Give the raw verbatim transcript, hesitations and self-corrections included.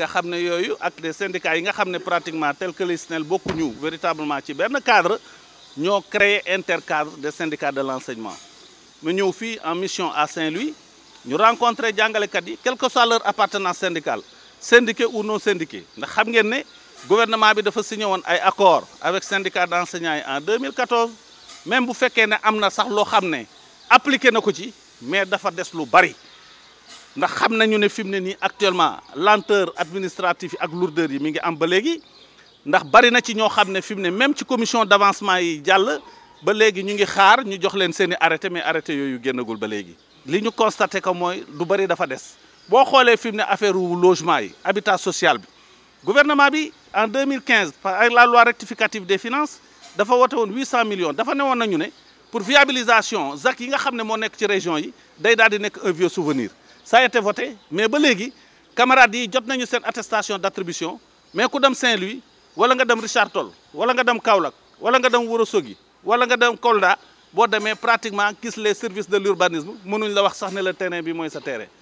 nga xam ne yooyu ak des syndicats yi nga xam ne pratiquement tel que les S N E L bokkuñu véritablement ci benn cadre ñoo créé intercadre des syndicats de l'enseignement mu ñëw fii en mission à Saint-Louis ñu rencontré jàngalekat yi quelle que soit leur appartenance syndicale syndiqué ou non syndiqué ndax xam ngeen ne gouvernement bi dafa signé woon ay accord avec syndicat d'enseignants yi en deux mille quatorze même bu fekkee ne am na sax loo xam ne appliqué na ko ci mais dafa des lu bari ndax xam nañu ne fi mu ne nii actuellement lenteur administrative yi ak lourdeur yi mi ngi am ba léegi ndax bari na ci ñoo xam ne fi mu ne même ci commission d'avancement yi jàll ba léegi ñu ngi xaar ñu jox leen seen i arrêté mais arrêté yooyu génnagul ba léegi. li ñu constaté que mooy du bari dafa des boo xoolee fi mu ne affaire wu logement yi habitat social bi gouvernement bi en deux mille quinze par la loi rectificative des finances dafa wote woon huit cent millions dafa ne woon nañu ne pour viabilisation Z A C yi nga xam ne moo nekk ci région yi day daal di nekk un vieux souvenir. Ça a été voté mais ba léegi camarades yi jot nañu seen attestation d'attribution mais ku dem Saint-Louis wala nga dem Richard Toll wala nga dem Kaolack wala nga dem Ourossogui wala nga dem Kolda boo demee pratiquement gis les services de l'urbanisme mënuñ la wax sax ne le terrain bi mooy sa terrain.